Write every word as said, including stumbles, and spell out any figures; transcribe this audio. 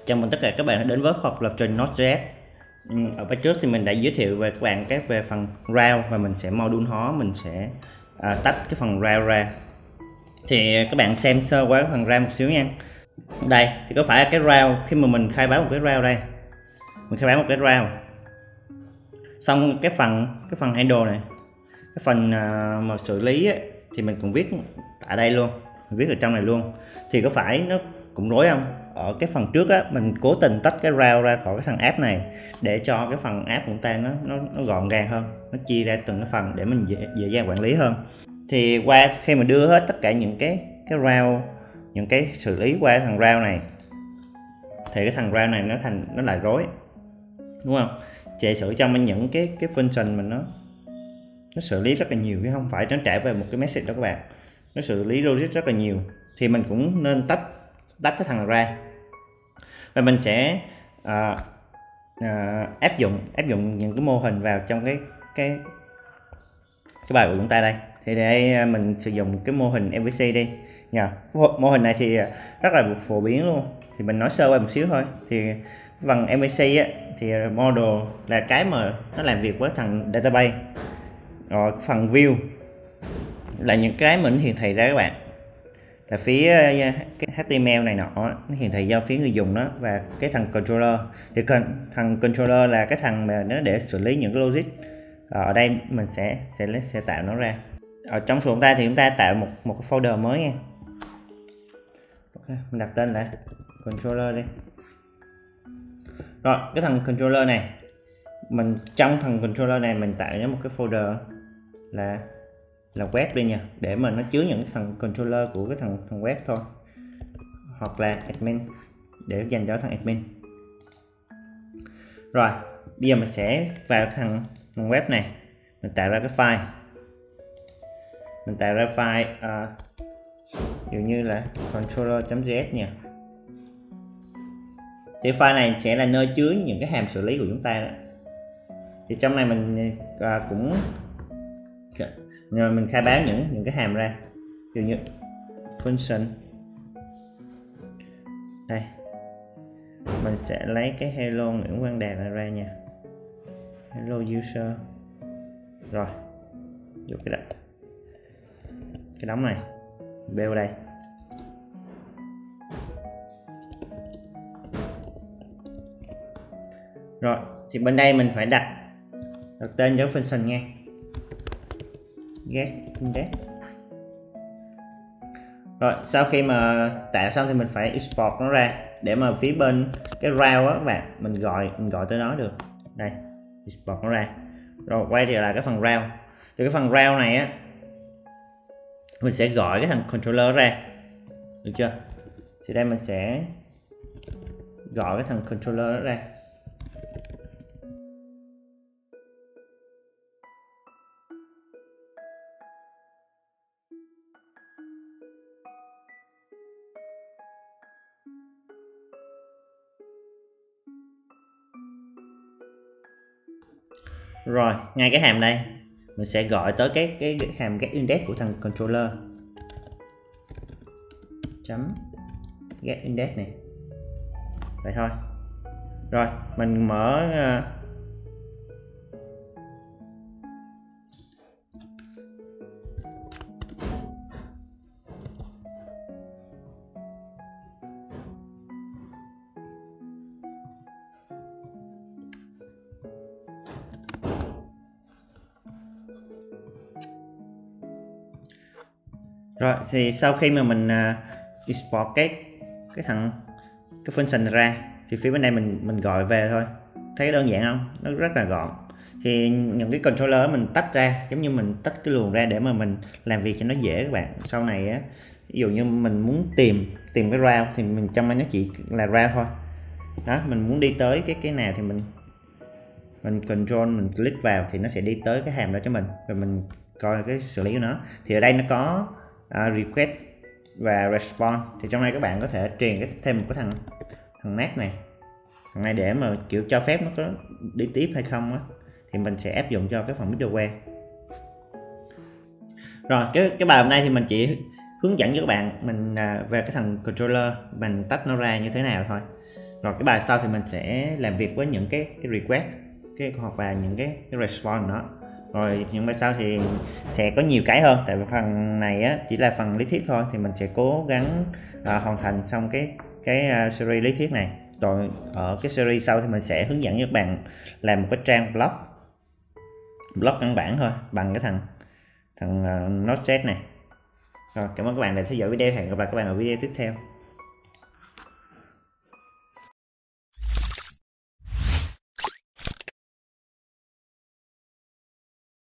Chào mừng tất cả các bạn đã đến với học lập trình Node.js. Ở bài trước thì mình đã giới thiệu về các bạn các về phần route và mình sẽ module hóa, mình sẽ à, tách cái phần route ra. Thì các bạn xem sơ qua cái phần route một xíu nha. Đây thì có phải cái route khi mà mình khai báo một cái route đây, mình khai báo một cái route, xong cái phần cái phần handle này, cái phần à, mà xử lý ấy, thì mình cũng viết tại đây luôn, mình viết ở trong này luôn. Thì có phải nó cũng rối không? Ở cái phần trước á, mình cố tình tách cái route ra khỏi cái thằng app này để cho cái phần app của ta nó nó, nó gọn gàng hơn, nó chia ra từng cái phần để mình dễ, dễ dàng quản lý hơn. Thì qua khi mà đưa hết tất cả những cái cái route, những cái xử lý qua thằng route này, thì cái thằng route này nó thành nó lại rối, đúng không? Giả sử trong những cái cái function mình nó nó xử lý rất là nhiều chứ không phải nó trả về một cái message đó các bạn, nó xử lý logic rất là nhiều. Thì mình cũng nên tách tách cái thằng này ra và mình sẽ à, à, áp dụng áp dụng những cái mô hình vào trong cái cái cái bài của chúng ta đây. Thì đây mình sử dụng cái mô hình em vê xê đi nha. Mô hình này thì rất là phổ biến luôn, thì mình nói sơ qua một xíu thôi. Thì phần em vê xê á, thì model là cái mà nó làm việc với thằng database, rồi phần view là những cái mình hiển thị ra các bạn, là phía cái hát tê em lờ này nọ nó hiển thị do phía người dùng đó, và cái thằng controller thì thằng controller là cái thằng mà nó để xử lý những cái logic. Ở đây mình sẽ sẽ sẽ tạo nó ra. Ở trong số chúng ta thì chúng ta tạo một một cái folder mới nha. Okay, mình đặt tên là controller đi. Rồi cái thằng controller này, mình trong thằng controller này mình tạo ra một cái folder là là web đi nha, để mà nó chứa những thằng controller của cái thằng thằng web thôi, hoặc là admin để dành cho thằng admin. Rồi bây giờ mình sẽ vào thằng, thằng web này, mình tạo ra cái file, mình tạo ra file uh, dụ như là controller.js nha. Thì file này sẽ là nơi chứa những cái hàm xử lý của chúng ta đó. Thì trong này mình uh, cũng rồi mình khai báo những những cái hàm ra, ví dụ như function đây, mình sẽ lấy cái hello Nguyễn Quang Đạt này ra nha, hello user. Rồi dùng cái đó, cái đóng này bêu đây. Rồi thì bên đây mình phải đặt đặt tên cho function nha, get index. Rồi sau khi mà tạo xong thì mình phải export nó ra để mà phía bên cái route á các bạn, mình gọi mình gọi tới nó được. Đây, export nó ra. Rồi quay trở lại cái phần route. Từ cái phần route này á, mình sẽ gọi cái thằng controller ra, được chưa? Thì đây mình sẽ gọi cái thằng controller đó ra. Rồi ngay cái hàm đây mình sẽ gọi tới cái cái, cái hàm get index của thằng controller, chấm get index này, vậy thôi. Rồi mình mở uh, rồi thì sau khi mà mình uh, export cái cái thằng cái function này ra, thì phía bên đây mình mình gọi về thôi. Thấy đơn giản không? Nó rất là gọn. Thì những cái controller mình tách ra, giống như mình tách cái luồng ra để mà mình làm việc cho nó dễ các bạn. Sau này á, ví dụ như mình muốn tìm tìm cái route thì mình trong đây nó chỉ là route thôi. Đó, mình muốn đi tới cái cái nào thì mình mình control, mình click vào thì nó sẽ đi tới cái hàm đó cho mình, và mình coi cái xử lý của nó. Thì ở đây nó có uh, request và response. Thì trong này các bạn có thể truyền cái thêm một cái thằng thằng next này, thằng này để mà kiểu cho phép nó có đi tiếp hay không á, thì mình sẽ áp dụng cho cái phần middleware. Rồi cái cái bài hôm nay thì mình chỉ hướng dẫn cho các bạn mình à, về cái thằng controller mình tách nó ra như thế nào thôi. Rồi cái bài sau thì mình sẽ làm việc với những cái, cái request cái hoặc là những cái, cái response đó. Rồi những bài sau thì sẽ có nhiều cái hơn, tại vì phần này á, chỉ là phần lý thuyết thôi, thì mình sẽ cố gắng à, hoàn thành xong cái cái uh, series lý thuyết này. Rồi ở cái series sau thì mình sẽ hướng dẫn các bạn làm một cái trang blog blog căn bản thôi bằng cái thằng thằng uh, Node.js này. Rồi cảm ơn các bạn đã theo dõi video, hẹn gặp lại các bạn ở video tiếp theo.